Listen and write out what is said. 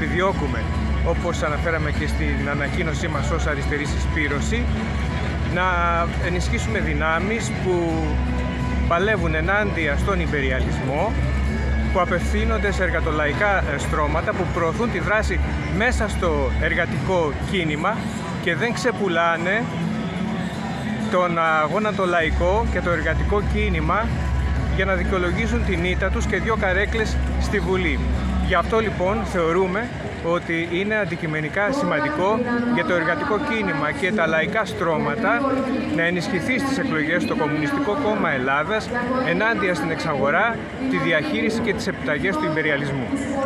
επιδιώκουμε, όπως αναφέραμε και στην ανακοίνωσή μας ως αριστερή συσπήρωση, να ενισχύσουμε δυνάμεις που παλεύουν ενάντια στον υπεριαλισμό, που απευθύνονται σε εργατολαϊκά στρώματα, που προωθούν τη δράση μέσα στο εργατικό κίνημα και δεν ξεπουλάνε τον αγώνα το λαϊκό και το εργατικό κίνημα για να δικαιολογήσουν την ήττα τους και δύο καρέκλες στη Βουλή. Γι' αυτό λοιπόν θεωρούμε ότι είναι αντικειμενικά σημαντικό για το εργατικό κίνημα και τα λαϊκά στρώματα να ενισχυθεί στις εκλογές το Κομμουνιστικό Κόμμα Ελλάδας ενάντια στην εξαγορά, τη διαχείριση και τις επιταγές του υπεριαλισμού.